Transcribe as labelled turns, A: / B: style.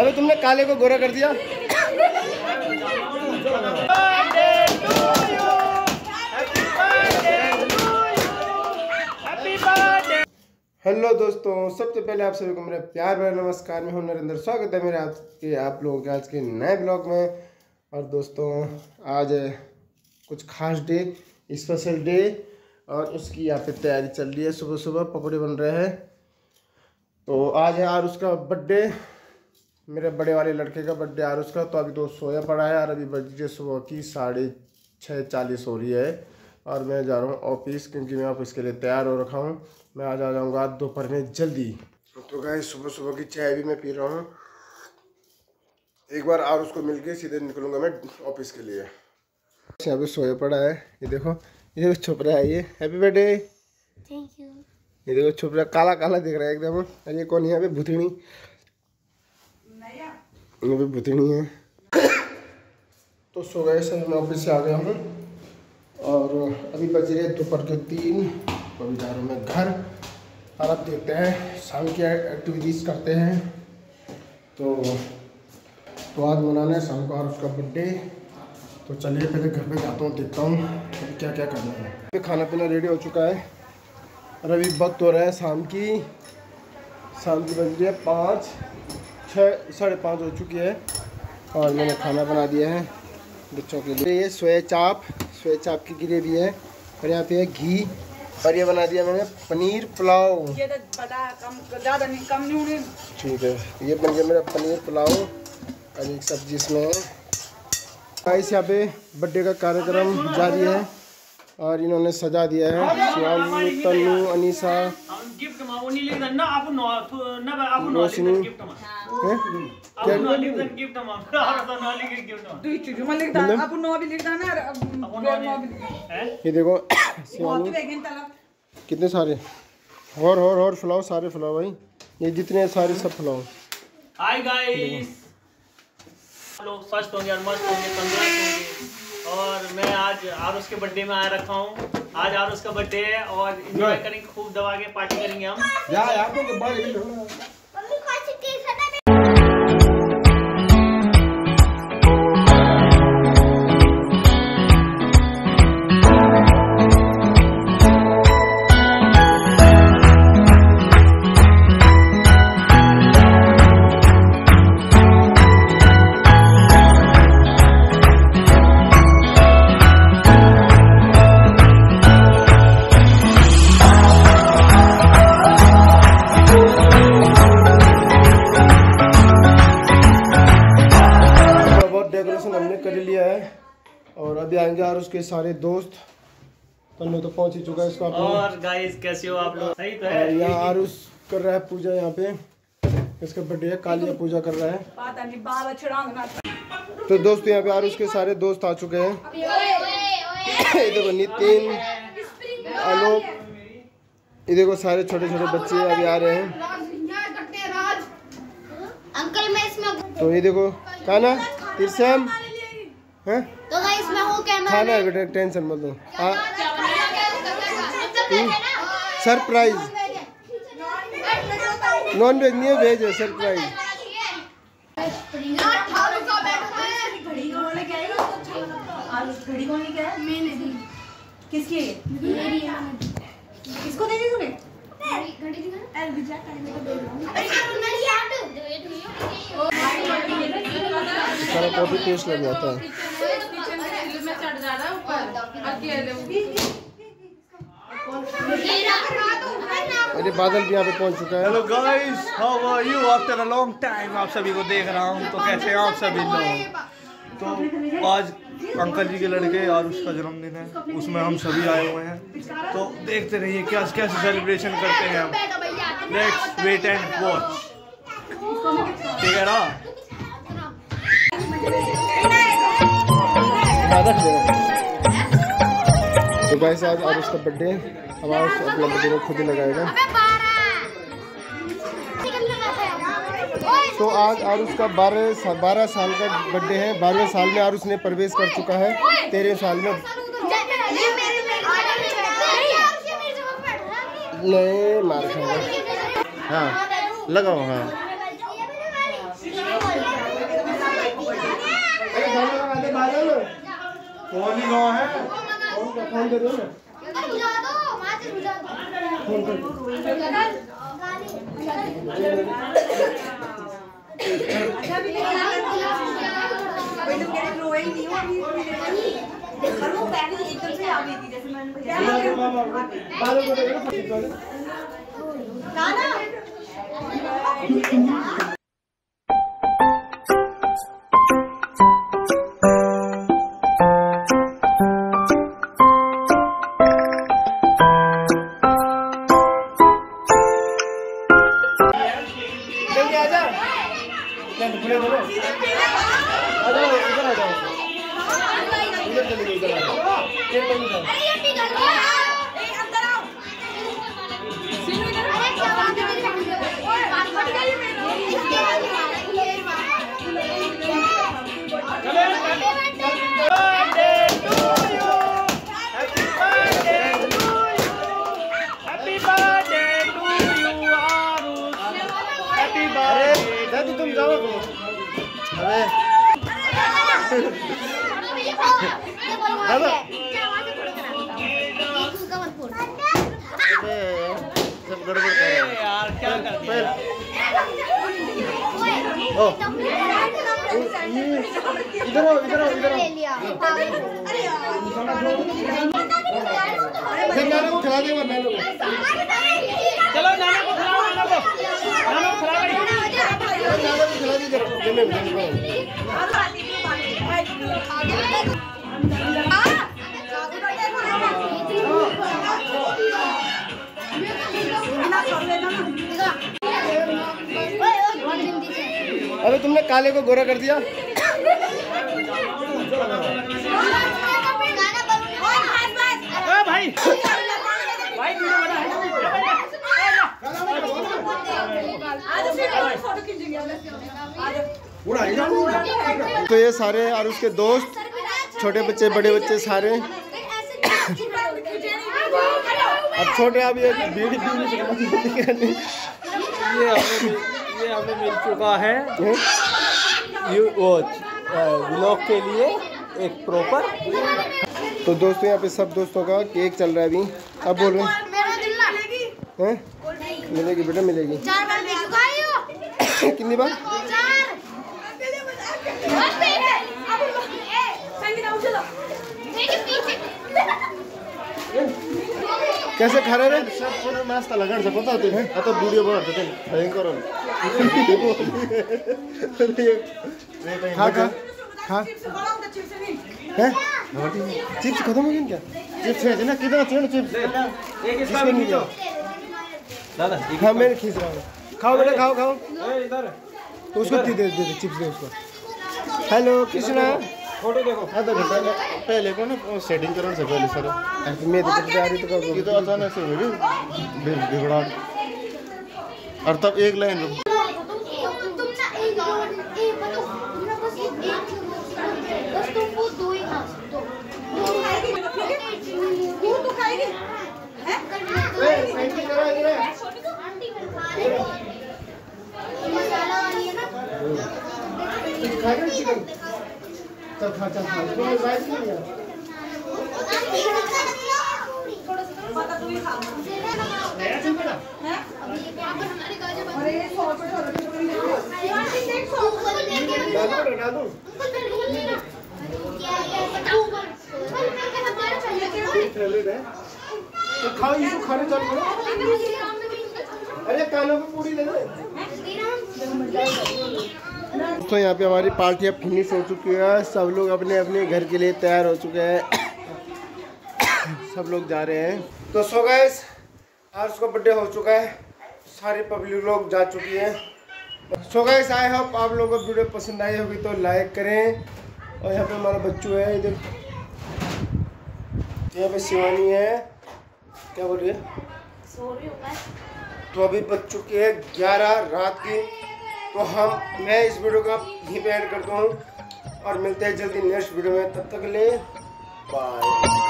A: अरे तुमने काले को गोरा कर दिया। हेलो दोस्तों, सबसे पहले आप सभी को मेरा प्यार भरा नमस्कार। मैं हूं नरेंद्र, स्वागत है मेरे आप लोगों के आज के नए ब्लॉग में। और दोस्तों आज कुछ खास डे, स्पेशल डे, और उसकी यहाँ पे तैयारी चल रही है। सुबह सुबह पकौड़े बन रहे हैं। तो आज है आरुष का बर्थडे, मेरे बड़े वाले लड़के का बर्थडे आरुष का। तो अभी तो सोया पड़ा है और अभी बज गए सुबह की 6:40 हो रही है। और मैं जा रहा हूँ ऑफिस, क्योंकि मैं ऑफिस के लिए तैयार हो रखा हूँ। मैं आज आ जाऊँगा दोपहर में जल्दी। तो गाइस सुबह सुबह की चाय भी मैं पी रहा हूँ। एक बार आरुष को मिलके सीधे निकलूँगा मैं ऑफिस के लिए। यहाँ पे सोया पड़ा है, ये देखो, ये छुप रहा है। ये हैप्पी बर्थडे,
B: थैंक यू।
A: ये देखो छुप रहा, काला काला दिख रहा है एकदम। और ये कौन है यहाँ पे? भूतनी, यहाँ पे भूतनी है। तो सो गए सर, मैं ऑफिस से आ गया हूँ और अभी बज रहे दोपहर के 3। तो अभी जा रहा हूँ मैं घर। और अब देखते हैं शाम की एक्टिविटीज़ करते हैं। तो आज मनाना है शाम को और उसका बर्थडे। तो चलिए पहले घर पे जाता हूँ, देखता हूँ अभी क्या क्या करना है। खाना पीना रेडी हो चुका है और अभी वक्त हो रहा है शाम की बज रही है 5, 6, 5:30 हो चुकी है। और मैंने खाना बना दिया है बच्चों के लिए। ये सोया चाप की ग्रेवी है और यहाँ पे है घी। और ये बना दिया मैंने पनीर पुलाव। ये तो ज़्यादा नहीं, कम नहीं होने। ठीक है, ये बन गया मेरा पनीर पुलाव और एक सब्जी इसमें है। गाइस यहाँ पे बर्थडे का कार्यक्रम जारी है और इन्होंने सजा दिया है। शिवानी, तनु, अनीसा, रोशनी, ये देखो कितने सारे और फुलाओ, सारे फुलाओ भाई, ये जितने सारे सब फुलाओ।
C: हाय गाइस, लोग स्वस्थ होंगे और मस्त होंगे, तंदुरुस्त होंगे। और मैं आज आरुष के बर्थडे में आया रखा हूँ। आज आरुष का बर्थडे है और एंजॉय करेंगे, खूब दबा के पार्टी करेंगे हम।
A: हमने कर लिया है और अभी आएंगे और उसके सारे दोस्त। तन्नू तो पहुंच ही चुका है इसका।
C: और गाइस कैसे हो आप लोग? सही तो है।
A: यहाँ आरुष कर रहा है पूजा, यहाँ पे इसका बर्थडे है, कालिया पूजा कर रहा है। तो दोस्त यहाँ पे आरुष के सारे दोस्त आ चुके हैं। ये देखो नितिन, आलोक, ये देखो सारे छोटे छोटे बच्चे अभी आ रहे हैं।
B: अंकल मैं इसमें,
A: तो ये देखो काना, तिरसम है
B: तो गाइस मैं हूं कैमरा
A: खाना है बेटा, टेंशन मत लो। सरप्राइज, नॉन वेज नहीं है, वेज है। सरप्राइज
D: किसकी है? किसको दे दी तूने?
A: सारा कॉफी टेस्ट लग जाता है। अरे बादल भी यहाँ पे पहुँच चुका है।
E: Hello guys, how are you after a long time. आप सभी को देख रहा हूँ, तो कैसे हैं आप सभी लोग? तो आज अंकल जी के लड़के आरुष का जन्मदिन है, उसमें हम सभी आए हुए हैं। तो देखते रहिए कैसे सेलिब्रेशन करते हैं हम। लेट्स वेट एंड वॉच, ठीक है ना?
A: तो गाइस आज आरुष का बर्थडे, अब आरुष अपना बर्थडे खुद ही लगाएगा। तो आज आरुष का 12 साल का बर्थडे है। 12वें साल में आरुष ने प्रवेश कर चुका है। 13वें साल में नहीं मार खाएगा। हाँ लगाओ, हाँ अरे गाना लगा दे बादल।
E: फोन ही गाँव है।
A: फोन दे दो ना। फोन कर दो। तुम जाओ। अरे सब गड़बड़ कर रहे हैं
C: यार, क्या करते हैं?
A: इधर आओ, इधर आओ, इधर आओ। नाना को खिला देगा मैं लोग।
C: चलो नाना को खिलाओ, नाना को खिला भाई।
A: नाना को खिला दीजिए। अरे तुमने काले को गोरा कर दिया।
C: भाई भाई वीडियो बना है।
A: तो ये सारे और उसके दोस्त, छोटे बच्चे बड़े बच्चे सारे। अब छोटे अब ये बीड़ी
E: ये हमें मिल चुका है व्लॉग के लिए एक प्रॉपर।
A: तो दोस्तों यहाँ पे सब दोस्तों का केक चल रहा है अभी। अब बोल रहे हैं मिलेगी बेटा, मिलेगी।
B: 4 बार ले चुका है यो।
A: कितनी बार? 4। कैसे खा रहे रे? सब पूरा नाश्ता लगाने से पता होते हैं। तो वीडियो बनाते थे भयंकर। खा खा खा। हैं? चिप्स खत्म हो गए क्या? चिप्स है ना, कितना चाहिए चिप्स? किसको नहीं दिया?
E: दादा
A: हाँ मैं खींच रहा हूँ। खाओ बेटा, खाओ खाओ।
E: इधर
A: तो उसको दे दे चिप्स दे उसको। हेलो कृष्णा,
E: फोटो देखो।
A: आधा घंटा पहले को ना सेटिंग करने से पहले सर मैं तो जा रही तो ये तो अचानक से हो गई बिगड़ाट। और तब एक लाइन खाओ, इसको खाने चालू करो। अरे कानों को पूरी दे दो। तो यहाँ पे हमारी पार्टियाँ फिनिश हो चुकी है। सब लोग अपने अपने घर के लिए तैयार हो चुके हैं। सब लोग जा रहे हैं। तो सो गाइस, आज उसका बर्थडे हो चुका है। सारे पब्लिक लोग जा चुकी है। सो गाइस, आई होप आप लोगों को वीडियो पसंद आई होगी तो लाइक करें। और यहाँ पे हमारा बच्चू है, इधर यहाँ पे शिवानी है। क्या बोल रही है? तो अभी बज चुकी है 11 रात की। तो मैं इस वीडियो का यहीं पे एंड करता हूँ और मिलते हैं जल्दी नेक्स्ट वीडियो में। तब तक के लिए बाय।